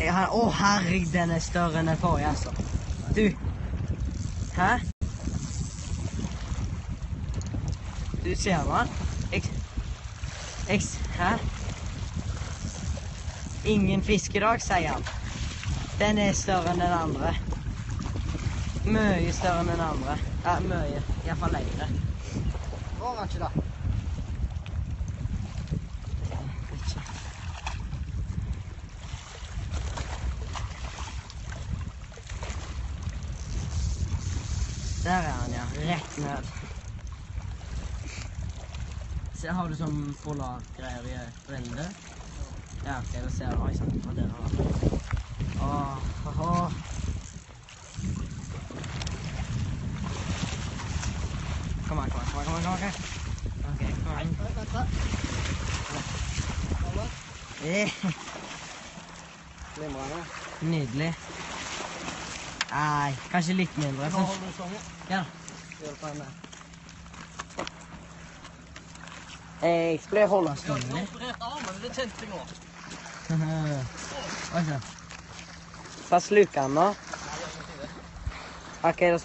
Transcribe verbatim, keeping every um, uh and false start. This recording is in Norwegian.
Åh, oh, herregud, den är större än den förra alltså. Du. Här. Du ser va? X. X. Här. Ingen fisk idag, säger han. Den är större än den andra. Mycket större än den andra. Ja, mycket. I alla fall längre. Var var det? Där är han, ja. Rätt nöd. Så har du som polargrejer i bränder? Ja, okej, då ser jag. Oj, sant. Vad den har. Åh, åh. Kom on, kom on, kom on, kom on, kom on. Okej, kom on. Vänta. Eh, Glimrande. nydelig. Nei, kanskje litt mindre. Nå Så... holder du sånn, ja. Ja. Hjelp meg med. Jeg skulle holde stående. Jeg har operert armen, det kjente jeg nå. Oi, så. Hva sluker han nå? Ok, da